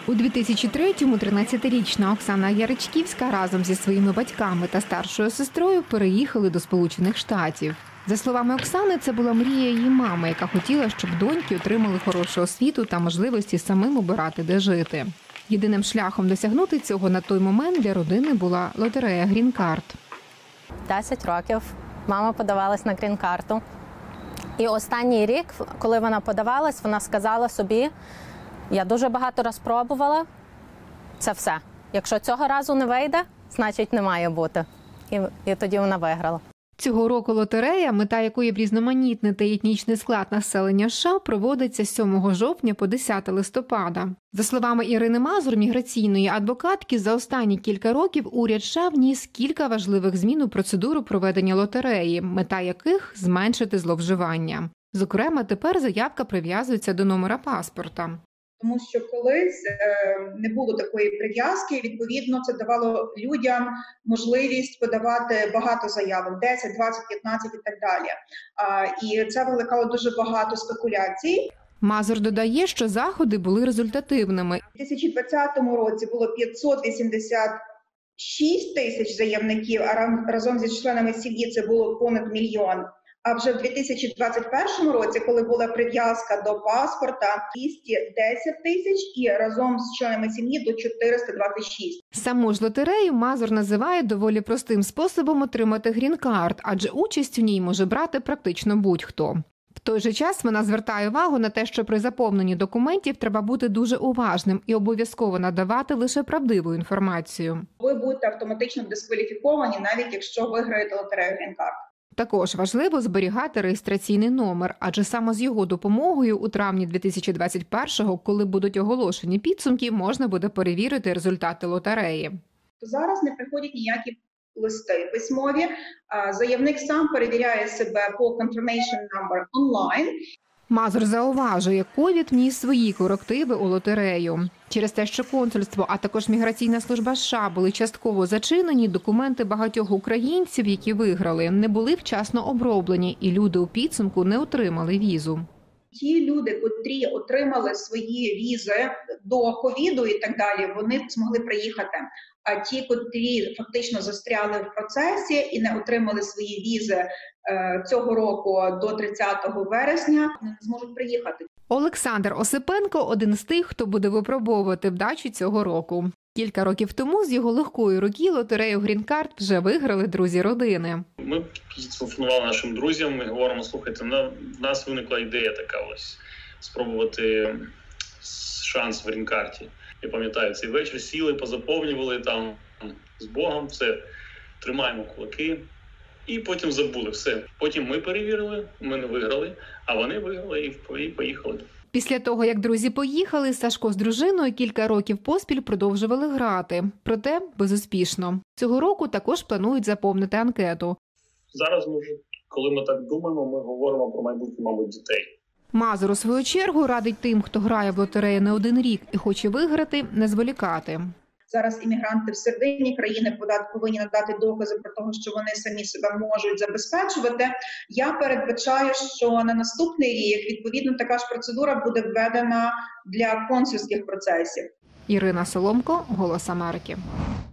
У 2003-му 13-річна Оксана Яричківська разом зі своїми батьками та старшою сестрою переїхали до Сполучених Штатів. За словами Оксани, це була мрія її мами, яка хотіла, щоб доньки отримали хорошу освіту та можливості самим обирати, де жити. Єдиним шляхом досягнути цього на той момент для родини була лотерея «Грін-карт». 10 років мама подавалась на грін-карту. І останній рік, коли вона подавалась, вона сказала собі: я дуже багато раз пробувала, це все. Якщо цього разу не вийде, значить не має бути. І тоді вона виграла. Цього року лотерея, мета якої різноманітнити етнічний склад населення США, проводиться з 7 жовтня по 10 листопада. За словами Ірини Мазур, міграційної адвокатки, за останні кілька років уряд США вніс кілька важливих змін у процедуру проведення лотереї, мета яких – зменшити зловживання. Зокрема, тепер заявка прив'язується до номера паспорта. Тому що колись не було такої прив'язки, відповідно, це давало людям можливість подавати багато заявок, 10, 20, 15 і так далі. І це викликало дуже багато спекуляцій. Мазур додає, що заходи були результативними. У 2020 році було 586 тисяч заявників, а разом зі членами сім'ї це було понад 1 мільйон. А вже в 2021 році, коли була прив'язка до паспорта, 210 тисяч і разом з членами сім'ї до 426. Саму ж лотерею Мазур називає доволі простим способом отримати грін-карт, адже участь у ній може брати практично будь-хто. В той же час вона звертає увагу на те, що при заповненні документів треба бути дуже уважним і обов'язково надавати лише правдиву інформацію. Ви будете автоматично дискваліфіковані, навіть якщо виграєте лотерею грін-карт. Також важливо зберігати реєстраційний номер, адже саме з його допомогою у травні 2021-го, коли будуть оголошені підсумки, можна буде перевірити результати лотереї. Зараз не приходять ніякі листи письмові. Заявник сам перевіряє себе по confirmation number онлайн. Мазур зауважує, ковід вніс свої корективи у лотерею. Через те, що консульство, а також міграційна служба США були частково зачинені, документи багатьох українців, які виграли, не були вчасно оброблені, і люди у підсумку не отримали візу. Ті люди, котрі отримали свої візи до ковіду і так далі, вони змогли приїхати. А ті, котрі фактично застряли в процесі і не отримали свої візи цього року до 30 вересня, не зможуть приїхати. Олександр Осипенко – один з тих, хто буде випробовувати вдачу цього року. Кілька років тому з його легкої руки лотерею «Грін-карт» вже виграли друзі родини. Ми зателефонували нашим друзям, ми говоримо: слухайте, в нас виникла ідея така ось, спробувати шанс в «Грін-карті». Я пам'ятаю, цей вечір сіли, позаповнювали там з Богом, все, тримаємо кулаки. І потім забули все. Потім ми перевірили, ми не виграли, а вони виграли і поїхали. Після того, як друзі поїхали, Сашко з дружиною кілька років поспіль продовжували грати. Проте безуспішно. Цього року також планують заповнити анкету. Зараз, коли ми так думаємо, ми говоримо про майбутнє, мабуть, дітей. Мазур, у свою чергу, радить тим, хто грає в лотерею не один рік і хоче виграти, не зволікати. Зараз іммігранти всередині країни повинні надати докази про те, що вони самі себе можуть забезпечувати. Я передбачаю, що на наступний рік, відповідно, така ж процедура буде введена для консульських процесів. Ірина Соломко, «Голос Америки».